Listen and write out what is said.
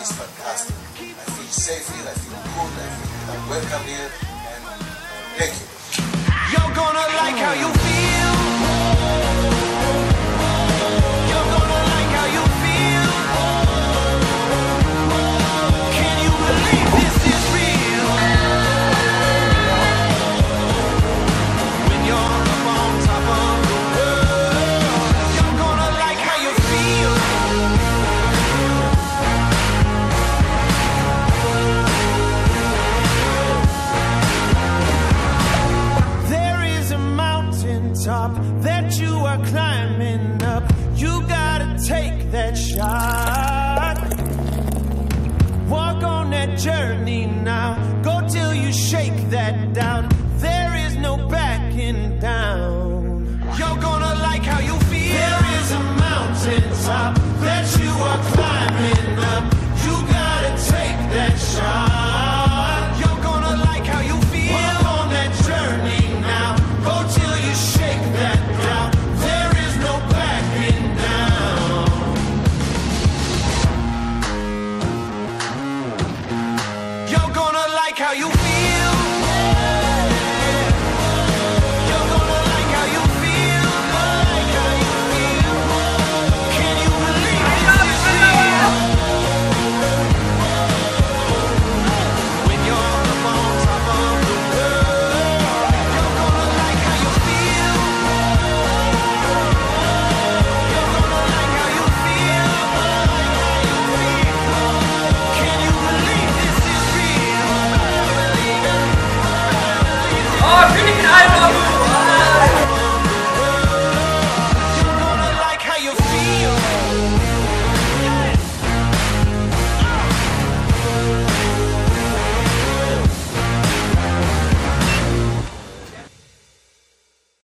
is fantastic. I feel safe here, I feel good, I feel I'm welcome here, and thank you. You're gonna like how you feel. You're gonna like how you feel. Can you believe this is real? When you're up on top of the world, you're gonna like how you feel. There is a mountaintop that you are climbing up. You gotta take that shot.